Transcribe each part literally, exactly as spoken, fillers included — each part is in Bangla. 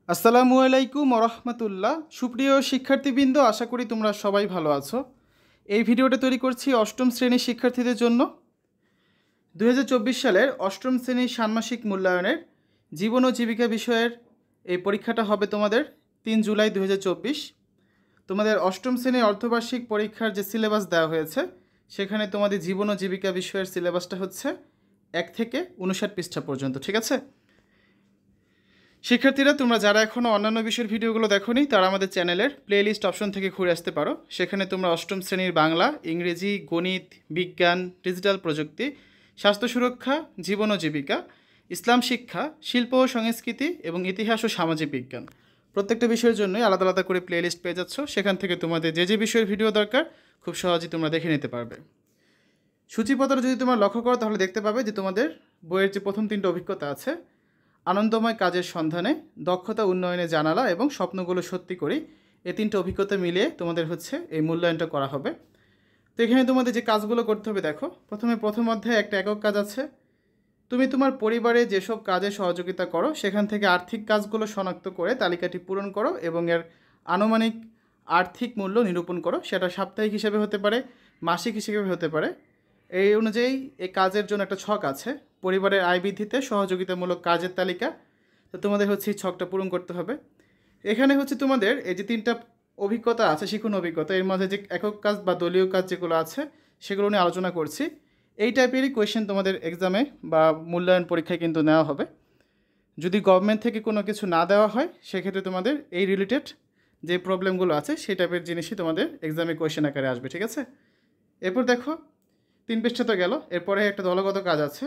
আসসালামু আলাইকুম ওরহমতুল্লাহ। সুপ্রিয় শিক্ষার্থীবৃন্দ, আশা করি তোমরা সবাই ভালো আছো। এই ভিডিওটা তৈরি করছি অষ্টম শ্রেণীর শিক্ষার্থীদের জন্য। দুই হাজার চব্বিশ সালের অষ্টম শ্রেণীর ষান্মাসিক মূল্যায়নের জীবন ও জীবিকা বিষয়ের এই পরীক্ষাটা হবে তোমাদের তিন জুলাই দুই হাজার চব্বিশ। তোমাদের অষ্টম শ্রেণীর অর্ধবার্ষিক পরীক্ষার যে সিলেবাস দেওয়া হয়েছে সেখানে তোমাদের জীবন ও জীবিকা বিষয়ের সিলেবাসটা হচ্ছে এক থেকে উনষাট পৃষ্ঠা পর্যন্ত, ঠিক আছে? শিক্ষার্থীরা, তোমরা যারা এখনও অন্যান্য বিষয়ের ভিডিওগুলো দেখোনি তারা আমাদের চ্যানেলের প্লেলিস্ট অপশন থেকে ঘুরে আসতে পারো। সেখানে তোমরা অষ্টম শ্রেণীর বাংলা, ইংরেজি, গণিত, বিজ্ঞান, ডিজিটাল প্রযুক্তি, স্বাস্থ্য সুরক্ষা, জীবন ও জীবিকা, ইসলাম শিক্ষা, শিল্প ও সংস্কৃতি এবং ইতিহাস ও সামাজিক বিজ্ঞান প্রত্যেকটা বিষয়ের জন্যই আলাদা আলাদা করে প্লেলিস্ট পেয়ে যাচ্ছ। সেখান থেকে তোমাদের যে যে বিষয়ের ভিডিও দরকার খুব সহজেই তোমরা দেখে নিতে পারবে। সূচিপত্র যদি তোমরা লক্ষ্য করো তাহলে দেখতে পাবে যে তোমাদের বইয়ের যে প্রথম তিনটে অভিজ্ঞতা আছে, আনন্দময় কাজের সন্ধানে, দক্ষতা উন্নয়নে জানালা এবং স্বপ্নগুলো সত্যি করি, এই তিনটে অভিজ্ঞতা মিলিয়ে তোমাদের হচ্ছে এই মূল্যায়নটা করা হবে। তো এখানে তোমাদের যে কাজগুলো করতে হবে দেখো, প্রথমে প্রথম অধ্যায়ে একটা একক কাজ আছে। তুমি তোমার পরিবারে যেসব কাজে সহযোগিতা করো সেখান থেকে আর্থিক কাজগুলো শনাক্ত করে তালিকাটি পূরণ করো এবং এর আনুমানিক আর্থিক মূল্য নিরূপণ করো। সেটা সাপ্তাহিক হিসেবে হতে পারে, মাসিক হিসেবে হতে পারে। এই অনুযায়ী এই কাজের জন্য একটা ছক আছে, পরিবারের আয় বৃদ্ধিতে সহযোগিতামূলক কাজের তালিকা। তো তোমাদের হচ্ছে এই ছকটা পূরণ করতে হবে। এখানে হচ্ছে তোমাদের এই যে তিনটা অভিজ্ঞতা আছে, শিক্ষণ অভিজ্ঞতা, এর মধ্যে যে একক কাজ বা দলীয় কাজ যেগুলো আছে সেগুলো নিয়ে আলোচনা করছি। এই টাইপেরই কোয়েশ্চেন তোমাদের এক্সামে বা মূল্যায়ন পরীক্ষায় কিন্তু নেওয়া হবে। যদি গভর্নমেন্ট থেকে কোনো কিছু না দেওয়া হয় সেক্ষেত্রে তোমাদের এই রিলেটেড যে প্রবলেমগুলো আছে সেই টাইপের জিনিসই তোমাদের এক্সামে কোয়েশ্চেন আকারে আসবে, ঠিক আছে? এরপর দেখো, তিন পৃষ্ঠা তো গেল, এরপরে একটা দলগত কাজ আছে।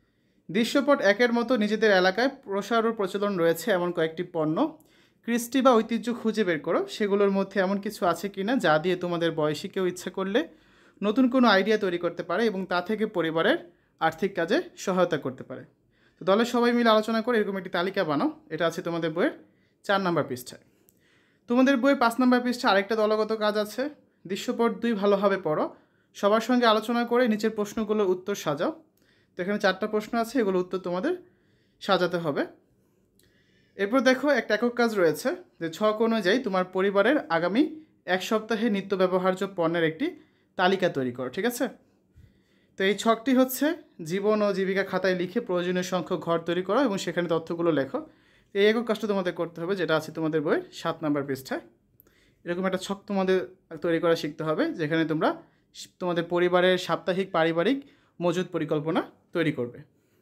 দৃশ্যপট একের মতো নিজেদের এলাকায় প্রসার ও প্রচলন রয়েছে এমন কয়েকটি পণ্য, কৃষ্টি বা ঐতিহ্য খুঁজে বের করো। সেগুলোর মধ্যে এমন কিছু আছে কি না যা দিয়ে তোমাদের বয়সী কেউ ইচ্ছা করলে নতুন কোনো আইডিয়া তৈরি করতে পারে এবং তা থেকে পরিবারের আর্থিক কাজে সহায়তা করতে পারে। তো দলের সবাই মিলে আলোচনা করে এরকম একটি তালিকা বানাও। এটা আছে তোমাদের বইয়ের চার নম্বর পৃষ্ঠায়। তোমাদের বইয়ের পাঁচ নম্বর পৃষ্ঠা আরেকটা দলগত কাজ আছে। দৃশ্যপট দুই ভালোভাবে পড়ো, সবার সঙ্গে আলোচনা করে নিচের প্রশ্নগুলোর উত্তর সাজাও। তো এখানে চারটা প্রশ্ন আছে, এগুলো উত্তর তোমাদের সাজাতে হবে। এরপর দেখো, একটা একক কাজ রয়েছে যে ছক অনুযায়ী তোমার পরিবারের আগামী এক সপ্তাহে নিত্য ব্যবহার্য পণ্যের একটি তালিকা তৈরি করো, ঠিক আছে? তো এই ছকটি হচ্ছে জীবন ও জীবিকা খাতায় লিখে প্রয়োজনীয় সংখ্যক ঘর তৈরি করো এবং সেখানে তথ্যগুলো লেখো। এই একক কাজটা তোমাদের করতে হবে, যেটা আছে তোমাদের বইয়ের সাত নম্বর পৃষ্ঠায়। এরকম একটা ছক তোমাদের তৈরি করা শিখতে হবে, যেখানে তোমরা তোমাদের পরিবারের সাপ্তাহিক পারিবারিক মজুদ পরিকল্পনা তৈরি করবে।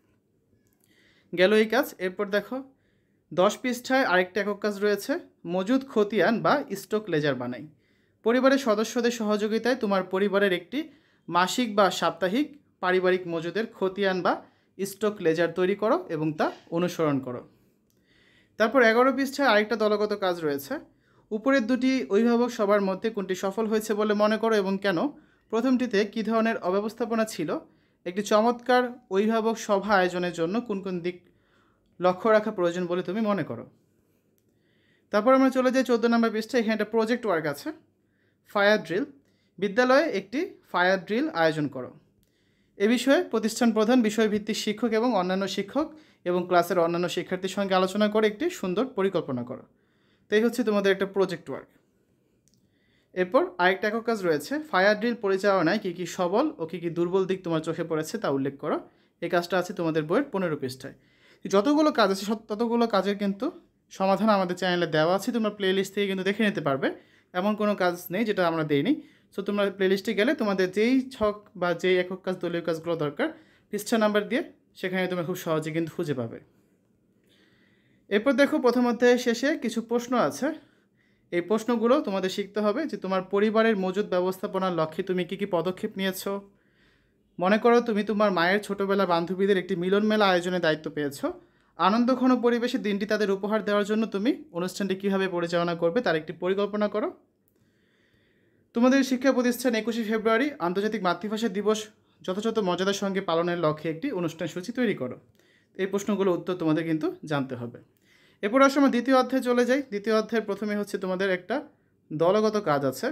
গেল এই কাজ। এরপর দেখো, দশ পৃষ্ঠায় আরেকটা একক কাজ রয়েছে, মজুদ খতিয়ান বা স্টক লেজার বানাই। পরিবারের সদস্যদের সহযোগিতায় তোমার পরিবারের একটি মাসিক বা সাপ্তাহিক পারিবারিক মজুদের খতিয়ান বা স্টক লেজার তৈরি করো এবং তা অনুসরণ করো। তারপর এগারো পৃষ্ঠায় আরেকটা দলগত কাজ রয়েছে। উপরের দুটি অভিভাবক সবার মধ্যে কোনটি সফল হয়েছে বলে মনে করো এবং কেন? প্রথমটিতে কী ধরনের অব্যবস্থাপনা ছিল? একটি চমৎকার অভিভাবক সভা আয়োজনের জন্য কোন কোন দিক লক্ষ্য রাখা প্রয়োজন বলে তুমি মনে করো? তারপর আমরা চলে যাই চোদ্দো নম্বর পৃষ্ঠা। এখানে একটা প্রজেক্ট ওয়ার্ক আছে, ফায়ার ড্রিল। বিদ্যালয়ে একটি ফায়ার ড্রিল আয়োজন করো। এ বিষয়ে প্রতিষ্ঠান প্রধান, বিষয়ভিত্তিক শিক্ষক এবং অন্যান্য শিক্ষক এবং ক্লাসের অন্যান্য শিক্ষার্থীর সঙ্গে আলোচনা করে একটি সুন্দর পরিকল্পনা করো। তো এই হচ্ছে তোমাদের একটা প্রজেক্ট ওয়ার্ক। এরপর আরেকটা একক কাজ রয়েছে, ফায়ার ড্রিল পরিচালনায় কী কী সবল ও কী কী দুর্বল দিক তোমার চোখে পড়েছে তা উল্লেখ করো। এই কাজটা আছে তোমাদের বইয়ের পনেরো পৃষ্ঠায়। যতগুলো কাজ আছে ততগুলো কাজের কিন্তু সমাধান আমাদের চ্যানেলে দেওয়া আছে, তোমরা প্লেলিস্ট থেকে কিন্তু দেখে নিতে পারবে। এমন কোনো কাজ নেই যেটা আমরা দিইনি। সো তোমরা প্লেলিস্টে গেলে তোমাদের যেই ছক বা যেই একক কাজ, দলীয় কাজগুলো দরকার, পৃষ্ঠা নাম্বার দিয়ে সেখানে তোমরা খুব সহজে কিন্তু খুঁজে পাবে। এরপর দেখো, প্রথম অধ্যায়ের শেষে কিছু প্রশ্ন আছে। এই প্রশ্নগুলো তোমাদের শিখতে হবে যে তোমার পরিবারের মজুদ ব্যবস্থাপনার লক্ষ্যে তুমি কী কী পদক্ষেপ নিয়েছো। মনে করো তুমি তোমার মায়ের ছোটোবেলার বান্ধবীদের একটি মিলন মেলা আয়োজনের দায়িত্ব পেয়েছো। আনন্দঘন পরিবেশে দিনটি তাদের উপহার দেওয়ার জন্য তুমি অনুষ্ঠানটি কীভাবে পরিচালনা করবে তার একটি পরিকল্পনা করো। তোমাদের শিক্ষা প্রতিষ্ঠান একুশে ফেব্রুয়ারি আন্তর্জাতিক মাতৃভাষা দিবস যথাযথ মর্যাদার সঙ্গে পালনের লক্ষ্যে একটি অনুষ্ঠান সূচি তৈরি করো। এই প্রশ্নগুলোর উত্তর তোমাদের কিন্তু জানতে হবে। এরপর আসলে আমরা দ্বিতীয় অধ্যায়ে চলে যাই। দ্বিতীয় অধ্যায়ের প্রথমে হচ্ছে তোমাদের একটা দলগত কাজ আছে,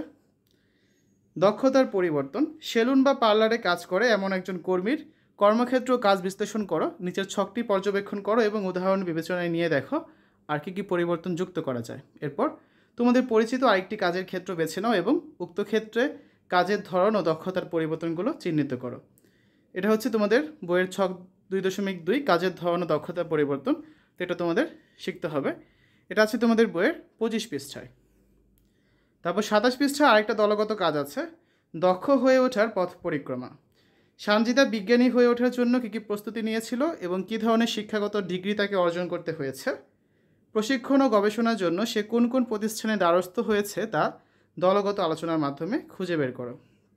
দক্ষতার পরিবর্তন। সেলুন বা পার্লারে কাজ করে এমন একজন কর্মীর কর্মক্ষেত্র কাজ বিশ্লেষণ করো। নিচের ছকটি পর্যবেক্ষণ করো এবং উদাহরণ বিবেচনায় নিয়ে দেখো আর কী কী পরিবর্তন যুক্ত করা যায়। এরপর তোমাদের পরিচিত আরেকটি কাজের ক্ষেত্র বেছে নাও এবং উক্ত ক্ষেত্রে কাজের ধরন ও দক্ষতার পরিবর্তনগুলো চিহ্নিত করো। এটা হচ্ছে তোমাদের বইয়ের ছক দুই দশমিক দুই কাজের ধরন ও দক্ষতার পরিবর্তন। তো এটা তোমাদের শিখতে হবে। এটা আছে তোমাদের বইয়ের পঁচিশ পৃষ্ঠায়। তারপর সাতাশ পৃষ্ঠায় আরেকটা দলগত কাজ আছে, দক্ষ হয়ে ওঠার পথ পরিক্রমা। সানজিদা বিজ্ঞানী হয়ে ওঠার জন্য কী কী প্রস্তুতি নিয়েছিল এবং কী ধরনের শিক্ষাগত ডিগ্রি তাকে অর্জন করতে হয়েছে, প্রশিক্ষণ ও গবেষণার জন্য সে কোন কোন প্রতিষ্ঠানে দ্বারস্থ হয়েছে তা দলগত আলোচনার মাধ্যমে খুঁজে বের করো।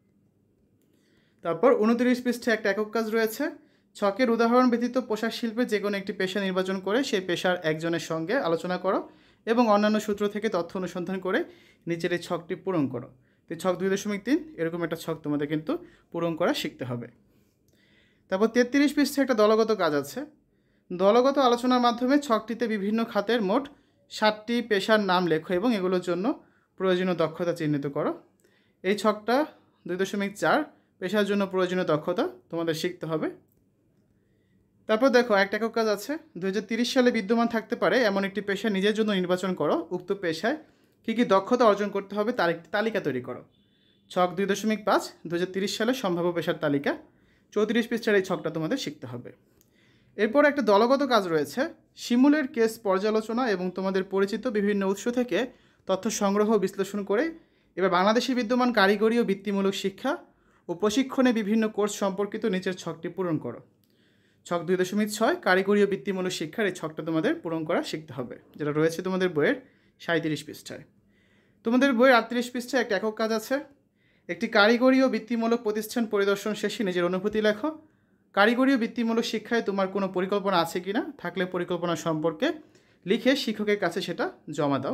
তারপর উনত্রিশ পৃষ্ঠায় একটা একক কাজ রয়েছে, ছকের উদাহরণ ব্যতীত পোশাক শিল্পে যে কোনো একটি পেশা নির্বাচন করে সেই পেশার একজনের সঙ্গে আলোচনা করো এবং অন্যান্য সূত্র থেকে তথ্য অনুসন্ধান করে নিচের এই ছকটি পূরণ করো। তো ছক দুই দশমিক তিন এরকম একটা ছক তোমাদের কিন্তু পূরণ করা শিখতে হবে। তারপর তেত্রিশ পৃষ্ঠায় একটা দলগত কাজ আছে, দলগত আলোচনার মাধ্যমে ছকটিতে বিভিন্ন খাতের মোট ষাটটি পেশার নাম লেখো এবং এগুলোর জন্য প্রয়োজনীয় দক্ষতা চিহ্নিত করো। এই ছকটা দুই দশমিক চার পেশার জন্য প্রয়োজনীয় দক্ষতা তোমাদের শিখতে হবে। তারপর দেখো একটা একক কাজ আছে, দু হাজার তিরিশ সালে বিদ্যমান থাকতে পারে এমন একটি পেশা নিজের জন্য নির্বাচন করো, উক্ত পেশায় কী কী দক্ষতা অর্জন করতে হবে তার একটি তালিকা তৈরি করো। ছক দুই দশমিক পাঁচ দু হাজার তিরিশ সালে সম্ভাব্য পেশার তালিকা। চৌত্রিশ পৃষ্ঠার এই ছকটা তোমাদের শিখতে হবে। এরপর একটা দলগত কাজ রয়েছে, শিমুলের কেস পর্যালোচনা এবং তোমাদের পরিচিত বিভিন্ন উৎস থেকে তথ্য সংগ্রহ বিশ্লেষণ করে এবার বাংলাদেশে বিদ্যমান কারিগরি ও বৃত্তিমূলক শিক্ষা ও প্রশিক্ষণে বিভিন্ন কোর্স সম্পর্কিত নিচের ছকটি পূরণ করো। ছক দুই দশমিক ছয় কারিগরি ও বৃত্তিমূলক শিক্ষার এই ছকটা তোমাদের পূরণ করা শিখতে হবে, যেটা রয়েছে তোমাদের বইয়ের সাঁত্রিশ পৃষ্ঠায়। তোমাদের বইয়ের আটত্রিশ পৃষ্ঠায় একটা একক কাজ আছে, একটি কারিগরি ও বৃত্তিমূলক প্রতিষ্ঠান পরিদর্শন শেষে নিজের অনুভূতি লেখো। কারিগরি ও বৃত্তিমূলক শিক্ষায় তোমার কোনো পরিকল্পনা আছে কি না, থাকলে পরিকল্পনা সম্পর্কে লিখে শিক্ষকের কাছে সেটা জমা দাও।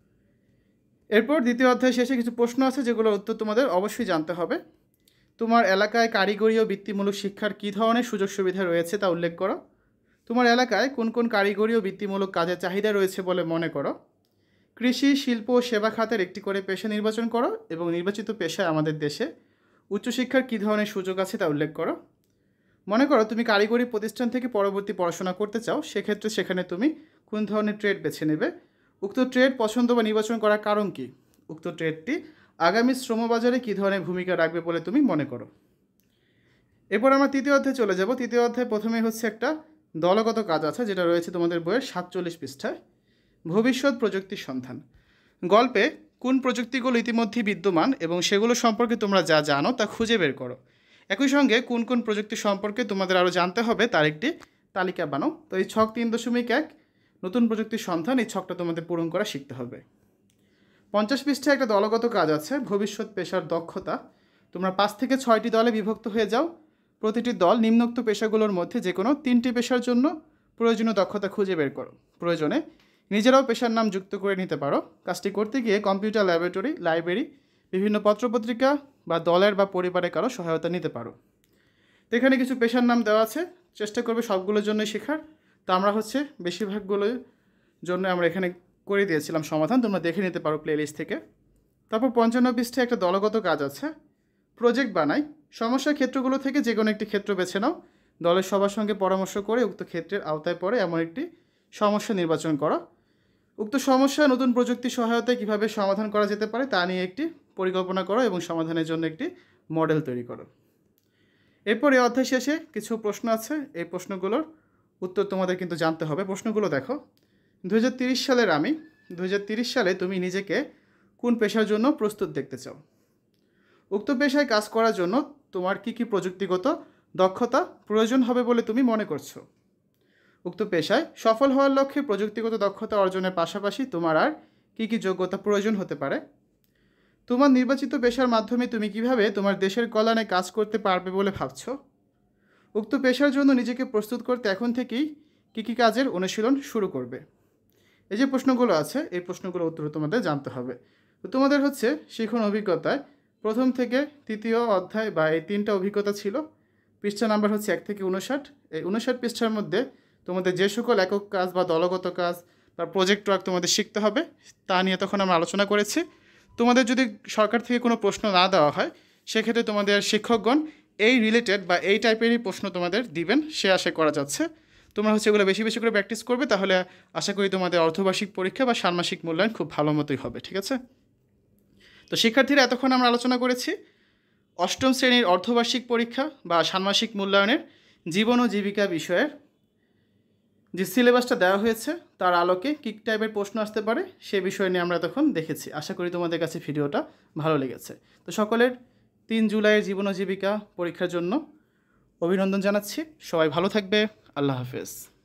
এরপর দ্বিতীয় অধ্যায় শেষে কিছু প্রশ্ন আছে যেগুলোর উত্তর তোমাদের অবশ্যই জানতে হবে। তোমার এলাকায় কারিগরি ও বৃত্তিমূলক শিক্ষার কী ধরনের সুযোগ সুবিধা রয়েছে তা উল্লেখ করো। তোমার এলাকায় কোন কোন কারিগরি ও বৃত্তিমূলক কাজের চাহিদা রয়েছে বলে মনে করো। কৃষি, শিল্প ও সেবা খাতের একটি করে পেশা নির্বাচন করো এবং নির্বাচিত পেশায় আমাদের দেশে উচ্চশিক্ষার কী ধরনের সুযোগ আছে তা উল্লেখ করো। মনে করো তুমি কারিগরি প্রতিষ্ঠান থেকে পরবর্তী পড়াশোনা করতে চাও, সেক্ষেত্রে সেখানে তুমি কোন ধরনের ট্রেড বেছে নেবে। উক্ত ট্রেড পছন্দ বা নির্বাচন করার কারণ কী। উক্ত ট্রেডটি আগামী শ্রমবাজারে কী ধরনের ভূমিকা রাখবে বলে তুমি মনে করো। এরপর আমরা তৃতীয় অধ্যায়ে চলে যাব। তৃতীয় অধ্যায় প্রথমেই হচ্ছে একটা দলগত কাজ আছে যেটা রয়েছে তোমাদের বইয়ের সাতচল্লিশ পৃষ্ঠায়, ভবিষ্যৎ প্রযুক্তির সন্ধান। গল্পে কোন প্রযুক্তিগুলো ইতিমধ্যেই বিদ্যমান এবং সেগুলো সম্পর্কে তোমরা যা জানো তা খুঁজে বের করো। একই সঙ্গে কোন কোন প্রযুক্তি সম্পর্কে তোমাদের আরও জানতে হবে তার একটি তালিকা বানাও। তো এই ছক তিন দশমিক এক নতুন প্রযুক্তির সন্ধান, এই ছকটা তোমাদের পূরণ করা শিখতে হবে। পঞ্চাশ পৃষ্ঠায় একটা দলগত কাজ আছে, ভবিষ্যৎ পেশার দক্ষতা। তোমরা পাঁচ থেকে ছয়টি দলে বিভক্ত হয়ে যাও। প্রতিটি দল নিম্নোক্ত পেশাগুলোর মধ্যে যে কোনো তিনটি পেশার জন্য প্রয়োজনীয় দক্ষতা খুঁজে বের করো। প্রয়োজনে নিজেরাও পেশার নাম যুক্ত করে নিতে পারো। কাজটি করতে গিয়ে কম্পিউটার ল্যাবরেটরি, লাইব্রেরি, বিভিন্ন পত্রপত্রিকা বা দলের বা পরিবারের কারো সহায়তা নিতে পারো। তো এখানে কিছু পেশার নাম দেওয়া আছে, চেষ্টা করবে সবগুলোর জন্যই শেখার। তো আমরা হচ্ছে বেশিরভাগগুলোর জন্য আমরা এখানে করে দিয়েছিলাম সমাধান, তোমরা দেখে নিতে পারো প্লেলিস্ট থেকে। তারপর পঞ্চান্ন পৃষ্ঠায় একটা দলগত কাজ আছে, প্রজেক্ট বানাই। সমস্যার ক্ষেত্রগুলো থেকে যে কোনো একটি ক্ষেত্র বেছে নাও। দলের সবার সঙ্গে পরামর্শ করে উক্ত ক্ষেত্রের আওতায় পড়ে এমন একটি সমস্যা নির্বাচন করো। উক্ত সমস্যা নতুন প্রযুক্তির সহায়তায় কীভাবে সমাধান করা যেতে পারে তা নিয়ে একটি পরিকল্পনা করো এবং সমাধানের জন্য একটি মডেল তৈরি করো। এরপর এই অধ্যায় শেষে কিছু প্রশ্ন আছে, এই প্রশ্নগুলোর উত্তর তোমাদের কিন্তু জানতে হবে। প্রশ্নগুলো দেখো, দু হাজার তিরিশ সালের আমি দু হাজার তিরিশ সালে তুমি নিজেকে কোন পেশার জন্য প্রস্তুত দেখতে চাও। উক্ত পেশায় কাজ করার জন্য তোমার কী কী প্রযুক্তিগত দক্ষতা প্রয়োজন হবে বলে তুমি মনে করছো। উক্ত পেশায় সফল হওয়ার লক্ষ্যে প্রযুক্তিগত দক্ষতা অর্জনের পাশাপাশি তোমার আর কী কী যোগ্যতা প্রয়োজন হতে পারে। তোমার নির্বাচিত পেশার মাধ্যমে তুমি কিভাবে তোমার দেশের কল্যাণে কাজ করতে পারবে বলে ভাবছো। উক্ত পেশার জন্য নিজেকে প্রস্তুত করতে এখন থেকেই কী কী কাজের অনুশীলন শুরু করবে। এই যে প্রশ্নগুলো আছে এই প্রশ্নগুলোর উত্তর তোমাদের জানতে হবে। তো তোমাদের হচ্ছে শিখন অভিজ্ঞতায় প্রথম থেকে তৃতীয় অধ্যায় বা এই তিনটা অভিজ্ঞতা ছিল। পৃষ্ঠা নাম্বার হচ্ছে এক থেকে উনষাট। এই উনষাট পৃষ্ঠার মধ্যে তোমাদের যে সকল একক কাজ বা দলগত কাজ বা প্রজেক্ট ওয়ার্ক তোমাদের শিখতে হবে তা নিয়ে তখন আমরা আলোচনা করেছি। তোমাদের যদি সরকার থেকে কোনো প্রশ্ন না দেওয়া হয় সেক্ষেত্রে তোমাদের শিক্ষকগণ এই রিলেটেড বা এই টাইপেরই প্রশ্ন তোমাদের দিবেন সে আশা করা যাচ্ছে। তোমরা হচ্ছে এগুলো বেশি বেশি করে প্র্যাকটিস করবে, তাহলে আশা করি তোমাদের অর্ধবার্ষিক পরীক্ষা বা ষান্মাসিক মূল্যায়ন খুব ভালো মতোই হবে। ঠিক আছে? তো শিক্ষার্থীরা, এতক্ষণ আমরা আলোচনা করেছি অষ্টম শ্রেণীর অর্ধবার্ষিক পরীক্ষা বা ষান্মাসিক মূল্যায়নের জীবন ও জীবিকা বিষয়ের যে সিলেবাসটা দেওয়া হয়েছে তার আলোকে কী টাইপের প্রশ্ন আসতে পারে সে বিষয় নিয়ে আমরা তখন দেখেছি। আশা করি তোমাদের কাছে ভিডিওটা ভালো লেগেছে। তো সকলের তিন জুলাইয়ের জীবন ও জীবিকা পরীক্ষার জন্য অভিনন্দন জানাচ্ছি। সবাই ভালো থাকবে। আল্লাহ হাফেজ।